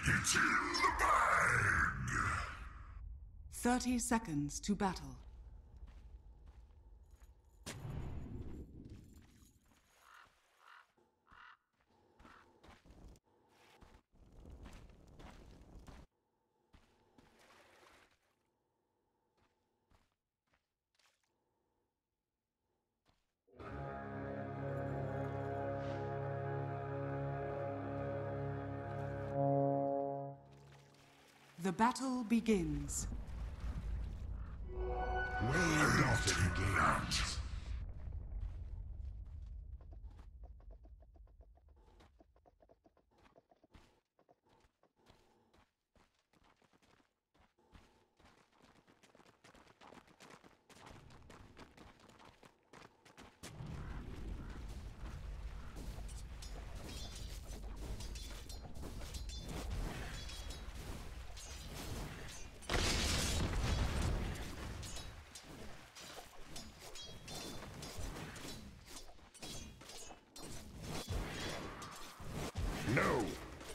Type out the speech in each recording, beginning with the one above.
It's in the bag! 30 seconds to battle. The battle begins. Well not engaged. No!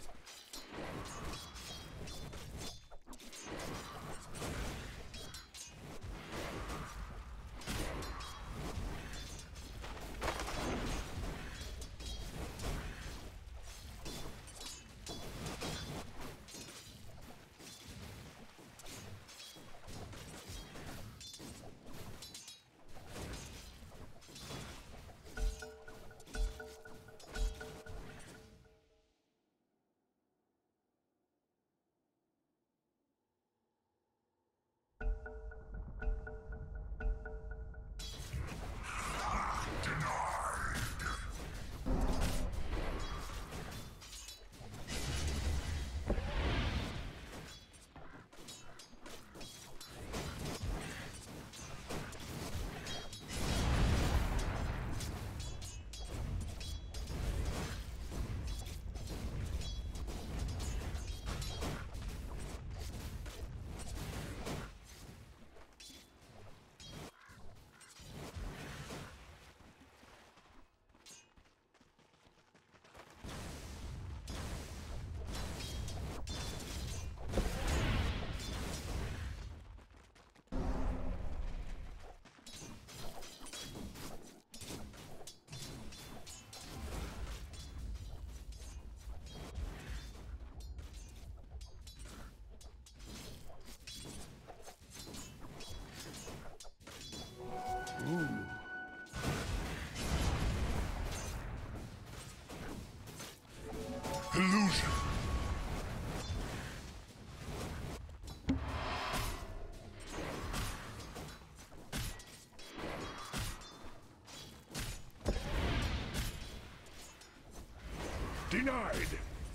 Illusion! Denied!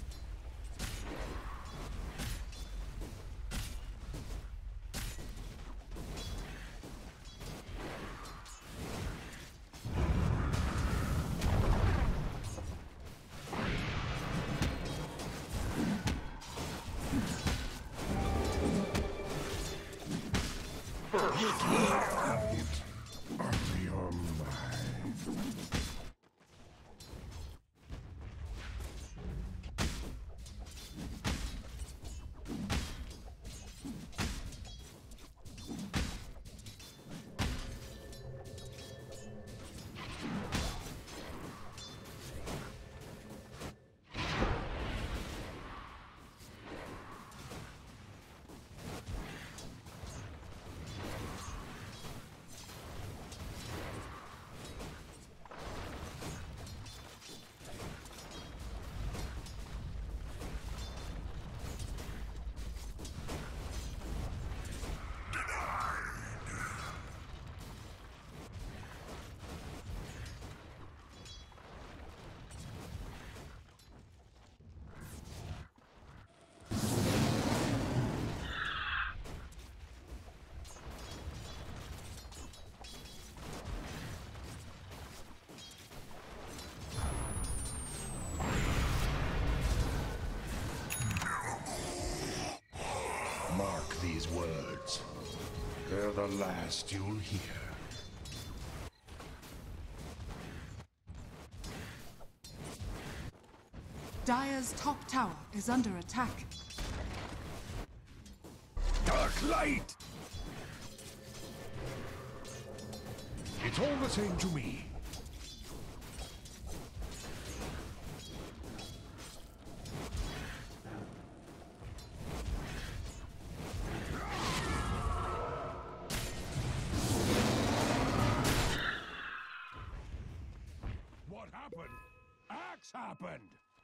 Mark these words. They're the last you'll hear. Dire's top tower is under attack. Dark light! It's all the same to me. What happened? Axe happened!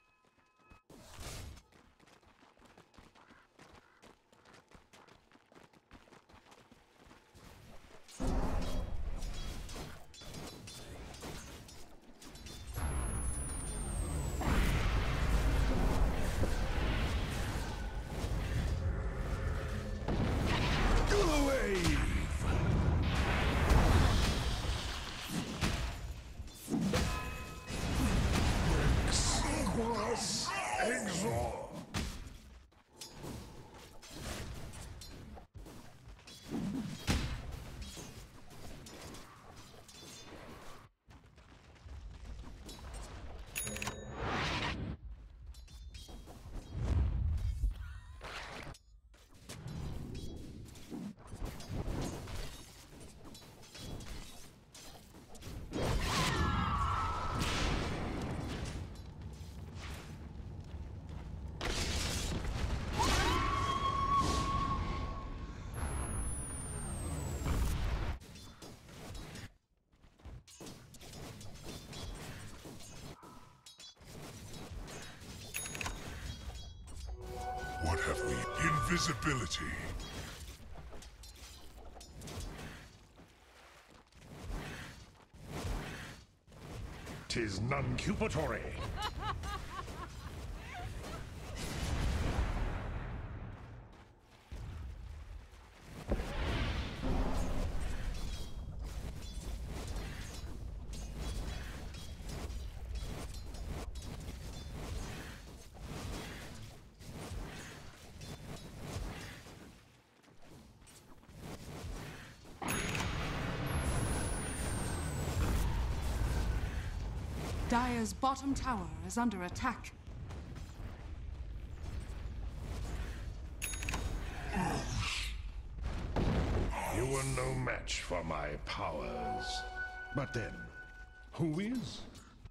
What have we? Invisibility. Tis non-cupatory. Dire's bottom tower is under attack. You were no match for my powers. But then, who is?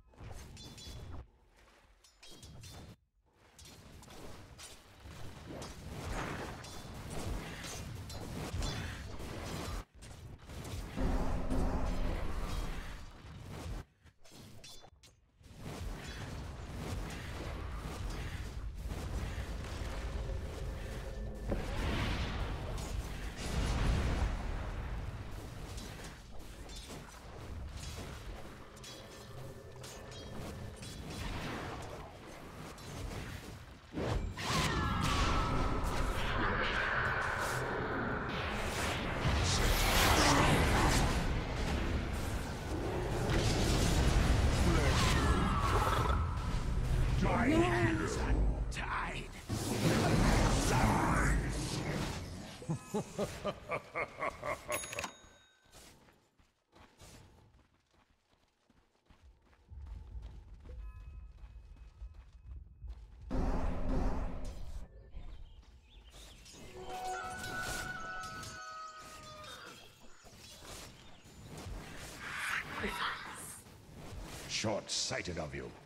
My hands are tied. Short-sighted of you.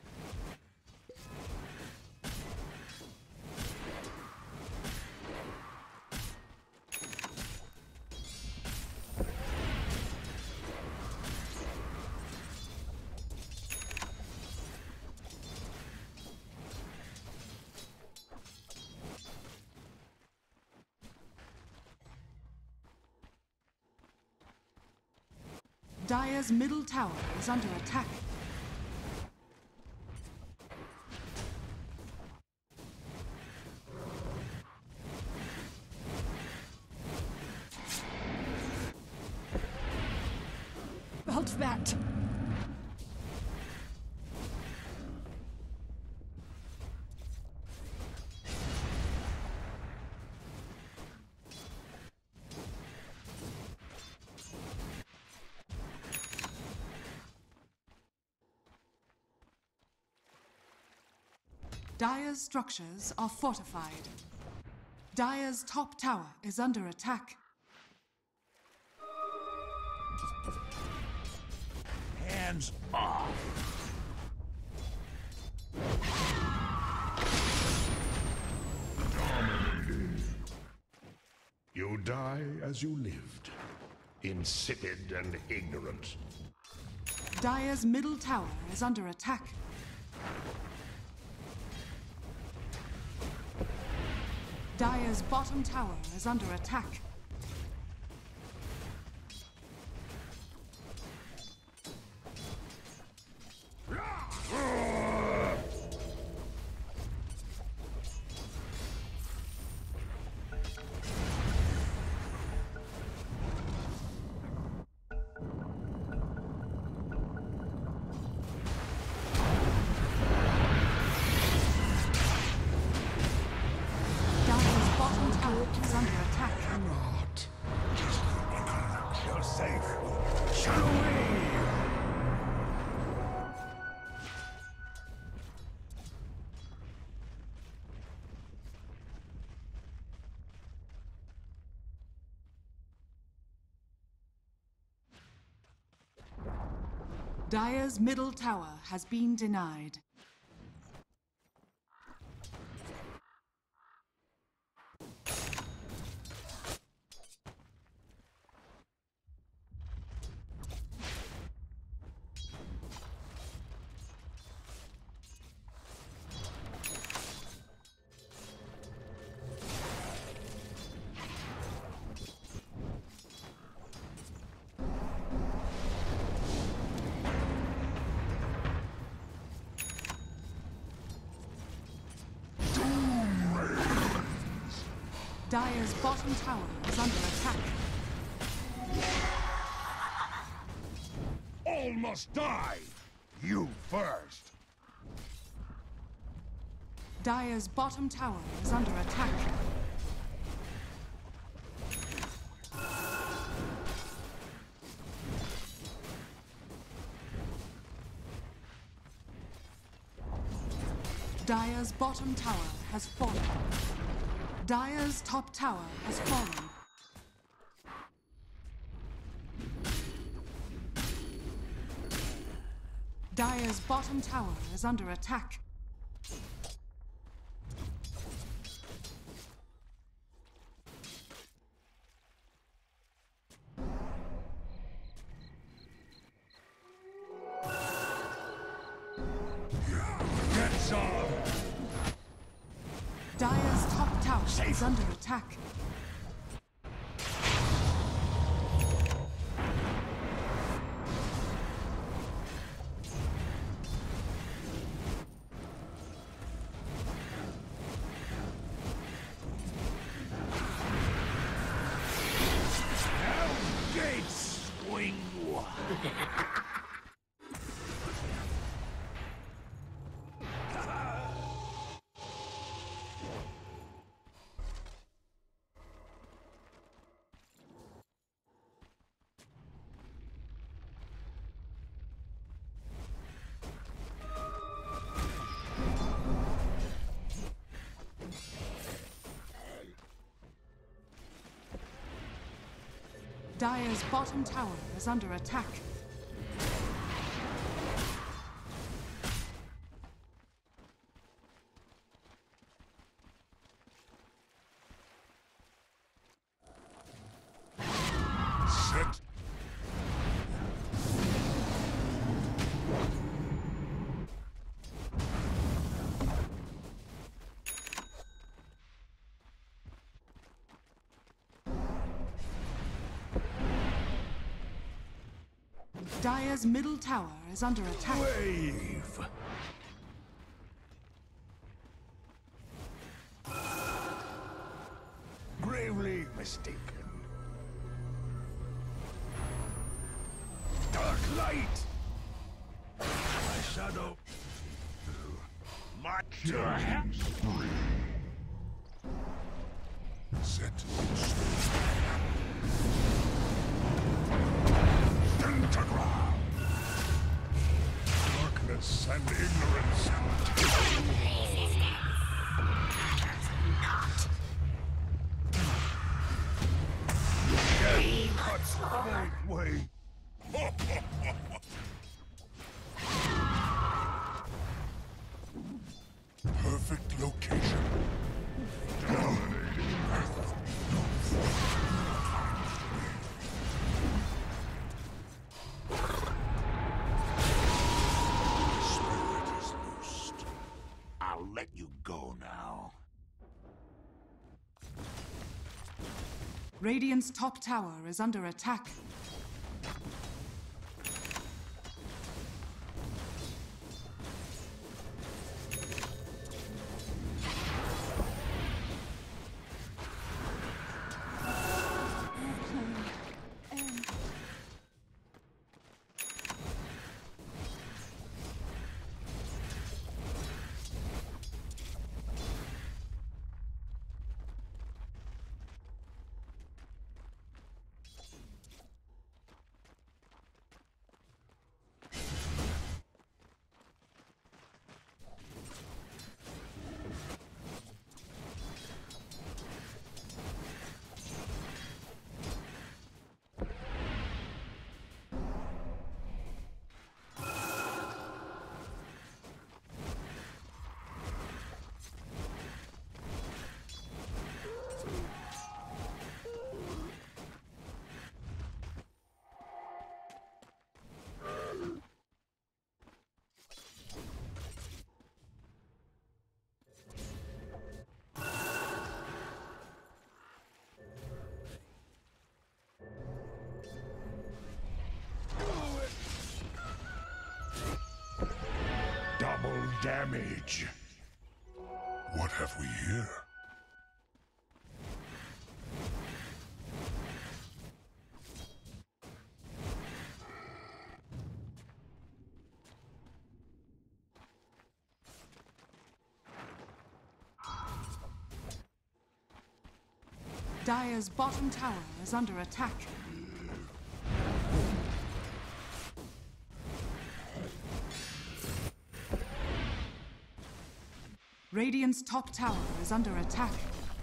Dire's middle tower is under attack. Hold that. Dire's structures are fortified. Dire's top tower is under attack. Hands off. Dominated. You die as you lived. Insipid and ignorant. Dire's middle tower is under attack. Dire's bottom tower is under attack. You're safe. Shut away. Dire's middle tower has been denied. Dire's bottom tower is under attack. All must die. You first. Dire's bottom tower is under attack. Dire's bottom tower has fallen. Dire's top tower has fallen. Dire's bottom tower is under attack. Get some. Dire's top tower is under attack. Hell's Gates swing wide. Dire's bottom tower is under attack. Set. Dire's middle tower is under attack. Wave. Gravely mistaken. Dark light. My shadow. My turn. Set. Pentagram. Darkness and ignorance. Make way. Perfect location. Spirit is loosed. I'll let you go now. Radiant's top tower is under attack. Double damage. What have we here? Dire's bottom tower is under attack. Radiant's top tower is under attack.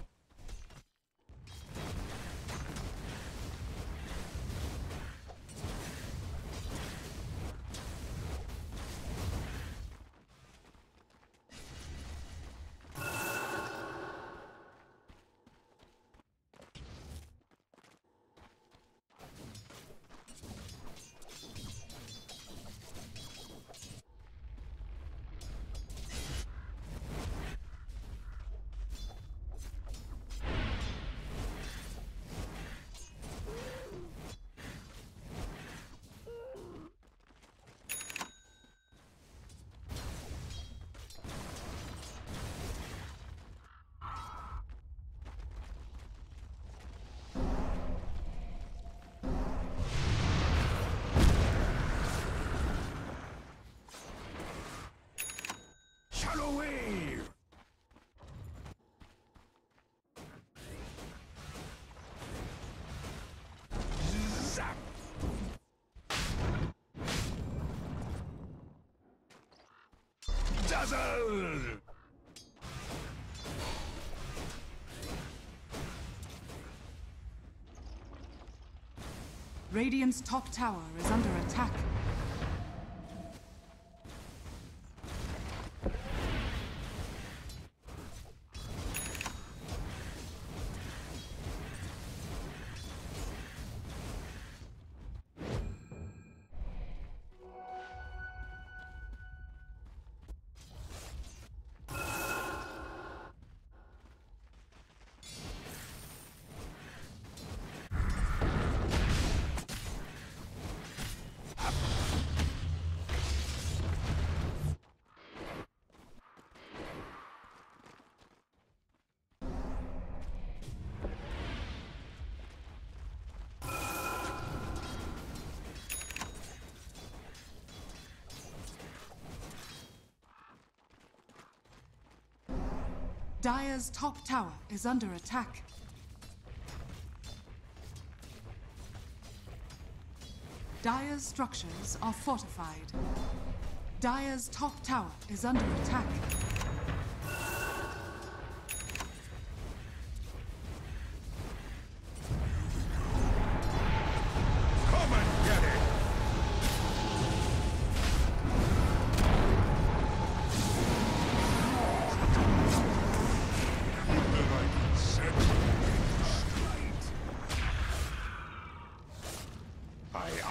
Shadow wave! Zap! Dazzle! Radiant's top tower is under attack. Dire's top tower is under attack. Dire's structures are fortified. Dire's top tower is under attack.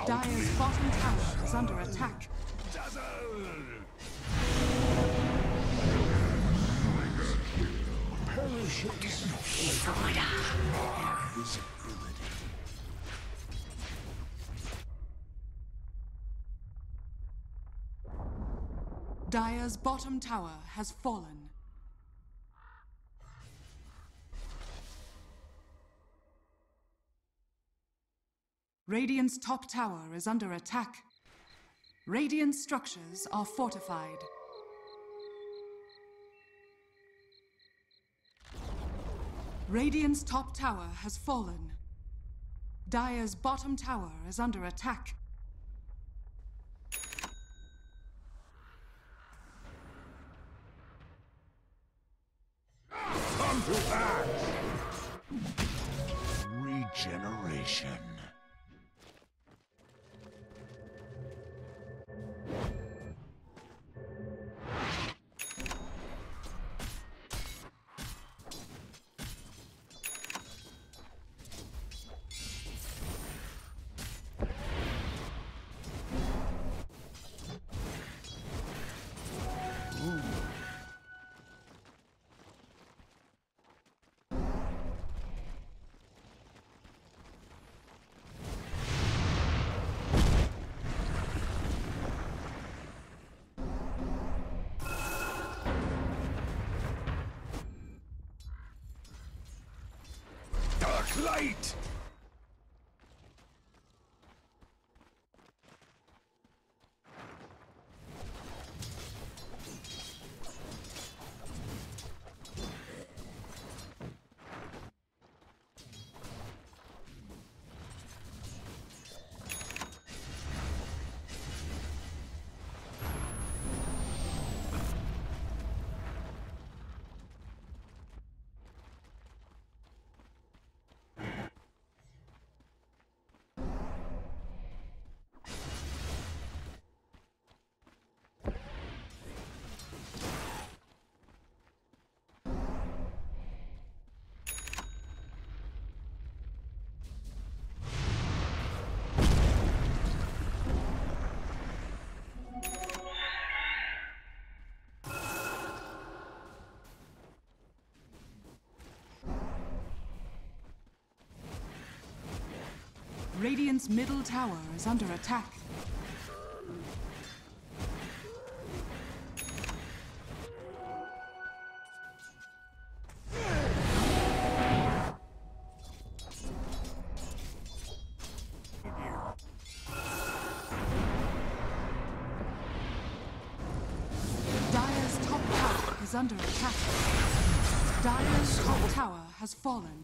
Dire's bottom tower is under attack. Dire's bottom tower has fallen. Radiant's top tower is under attack. Radiant structures are fortified. Radiant's top tower has fallen. Dire's bottom tower is under attack. Come to act! Regeneration. Light! Radiant's middle tower is under attack. Dire's top tower is under attack. Dire's top tower has fallen.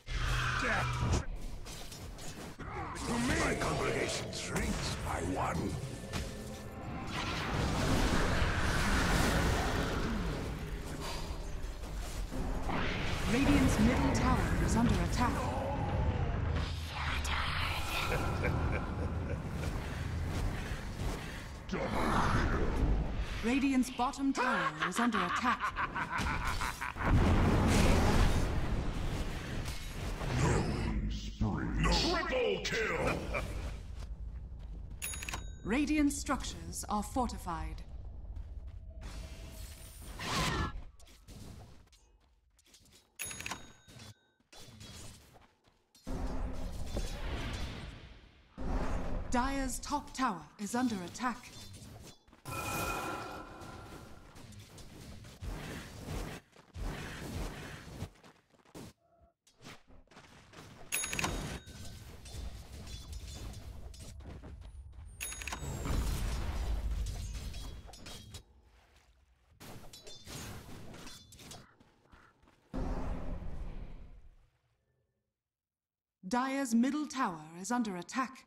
My congregation shrinks by one. Radiant's middle tower is under attack. Radiant's bottom tower is under attack. Triple kill! Radiant structures are fortified. Dire's top tower is under attack. Dire's middle tower is under attack.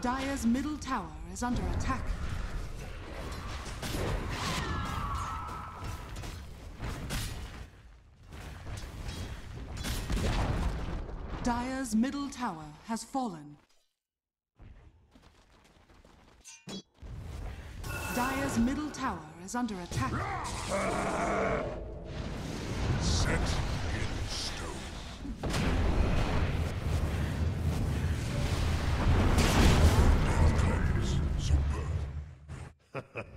Dire's middle tower is under attack. Dire's middle tower has fallen. Dire's middle tower is under attack. Set in stone. Outcomes superb.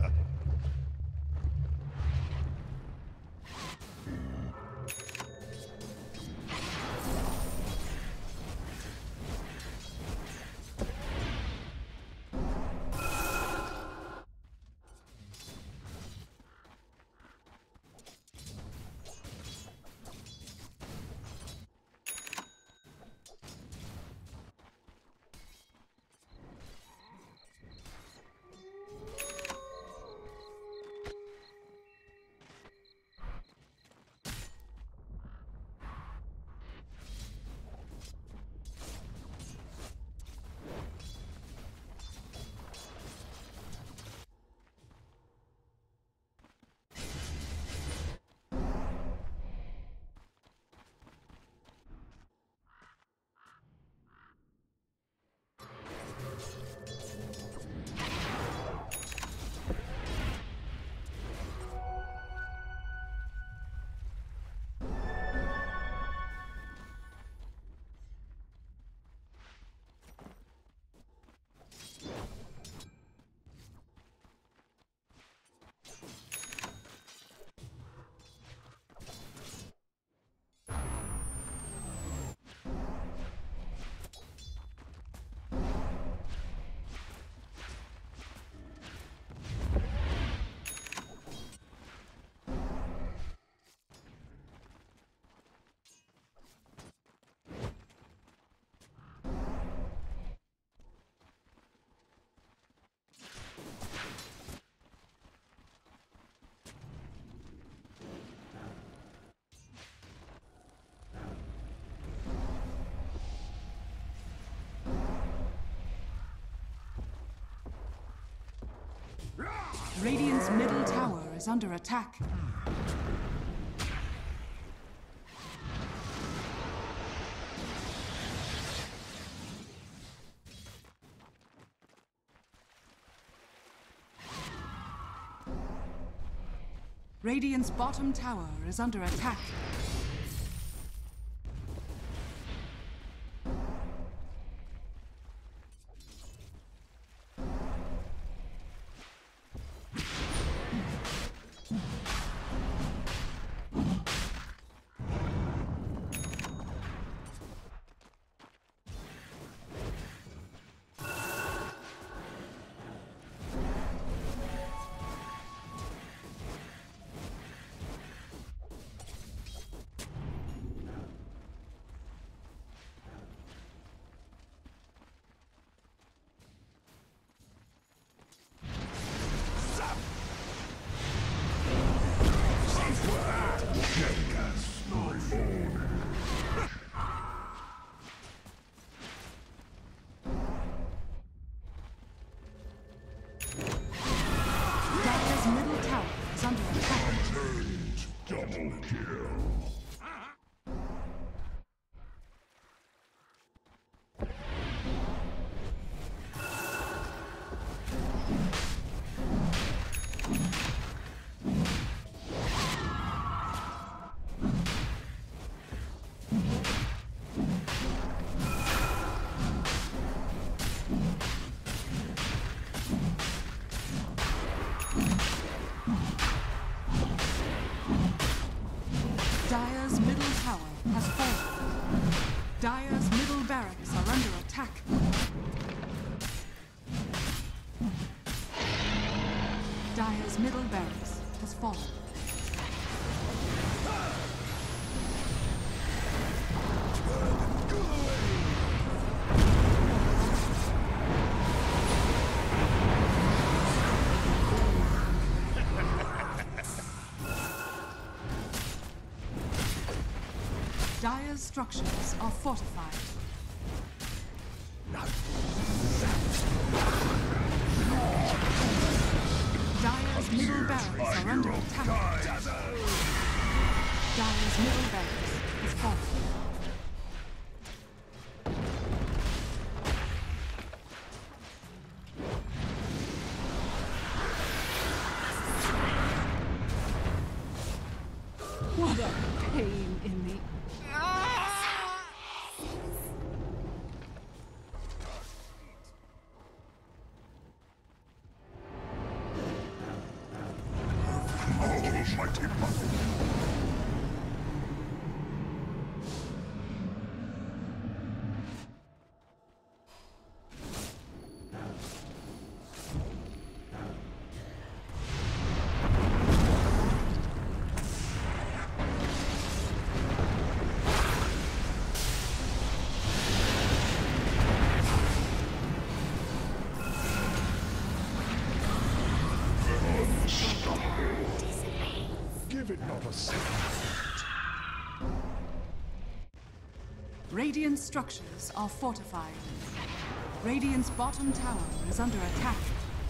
Radiant's middle tower is under attack. Radiant's bottom tower is under attack. Double kill. Dire's middle tower has fallen. Dire's middle barracks are under attack. Dire's middle barracks has fallen. Dire's structures are fortified. Dire's middle barracks are under attack. Dire's middle barracks is falling. What a pain in the... Almighty Mother. Give it not a second. Radiant structures are fortified. Radiant's bottom tower is under attack.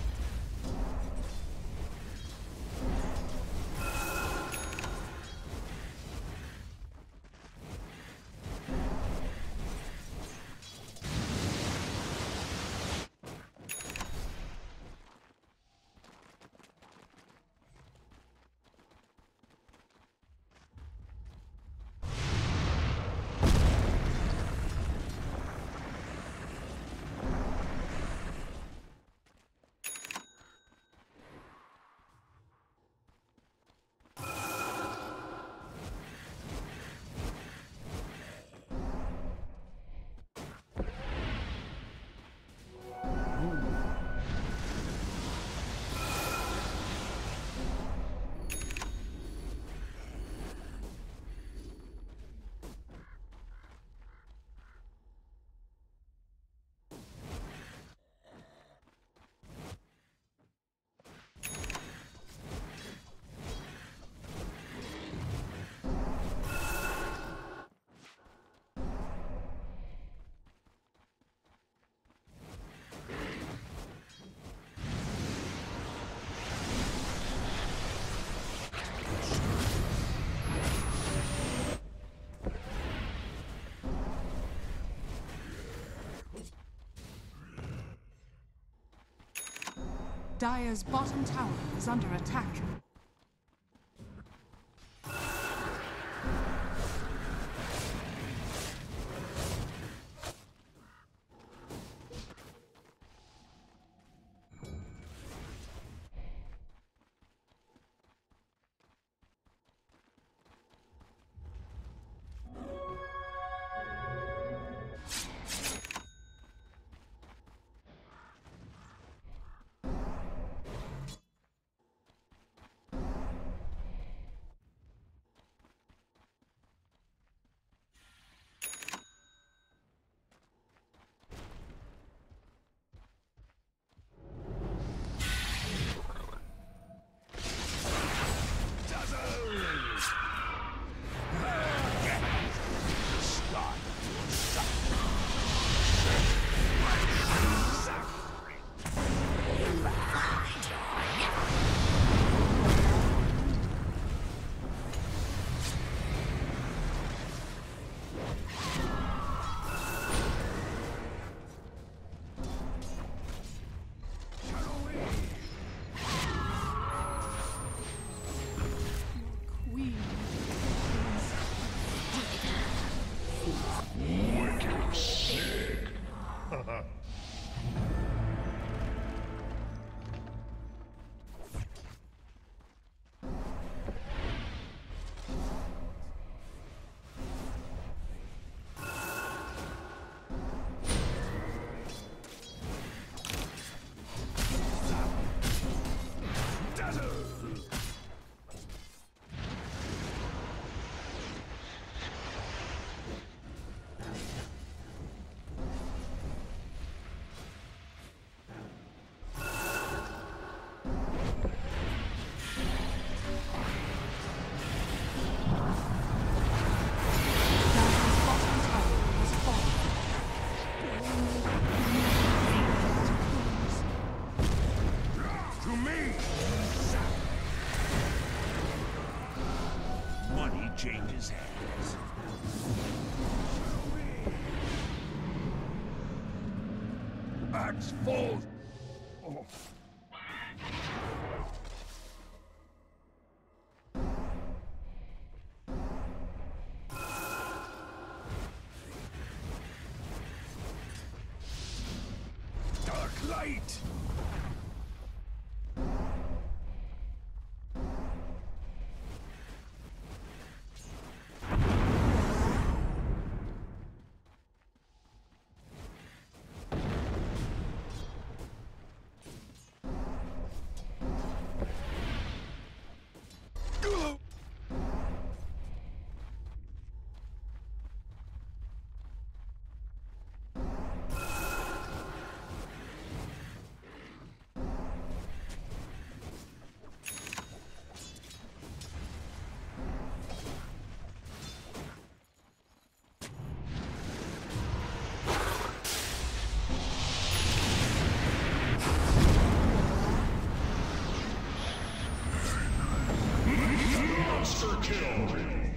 Dire's bottom tower is under attack. his hands. Axe falls. Oh. Dark light. Monster kill!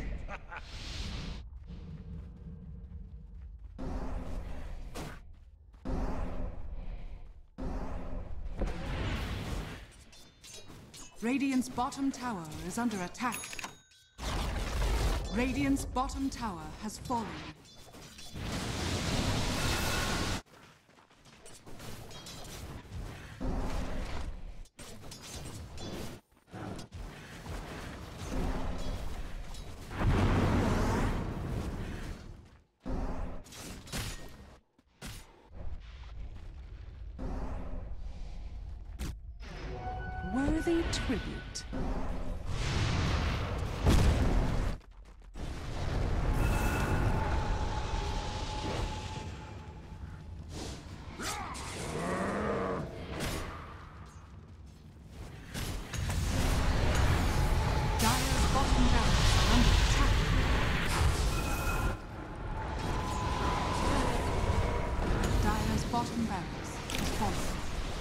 Radiant's bottom tower is under attack. Radiant's bottom tower has fallen. Worthy tribute. Dire's bottom barracks are under attack. Dire's bottom barracks is falling.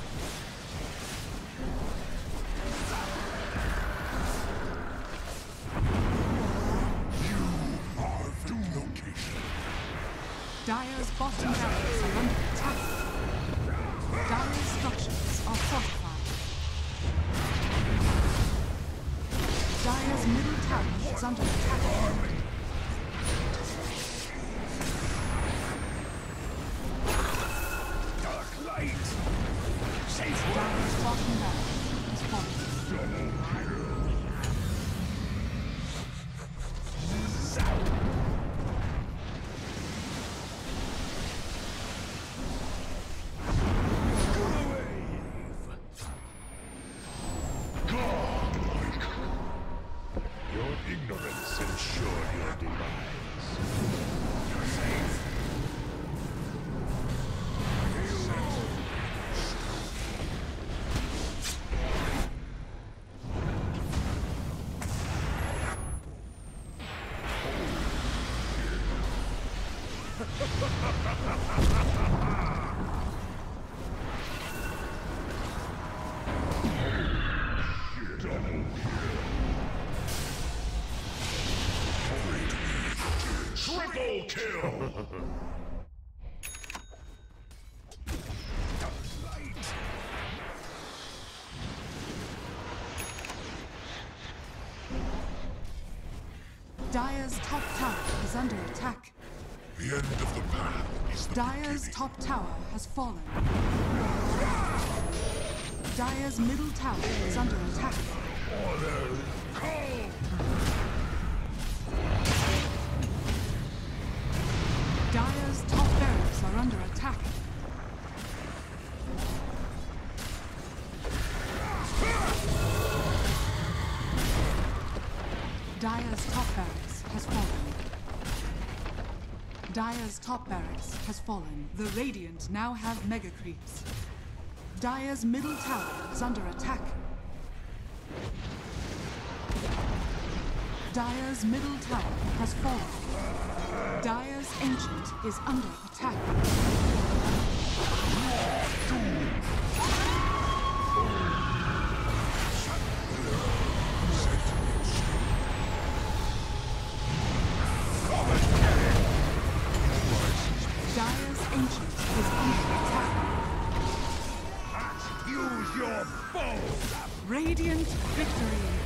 Dire's bottom barracks are under attack. Dire's structures are fortified. Dire's middle tower is under attack. Dark light. Safe Dire's bottom barracks is falling. Your ignorance ensure your demise. You're safe. Triple kill! Dire's top tower is under attack. The end of the path is the Dire's beginning. top tower has fallen. Dire's middle tower is under attack. Order! Call! Dire's top barracks are under attack. Dire's top barracks has fallen. Dire's top barracks has fallen. The Radiant now have mega creeps. Dire's middle tower is under attack. Dire's middle tower has fallen. Dire's ancient is under attack. Ancient is under attack. Use your bow! Radiant victory.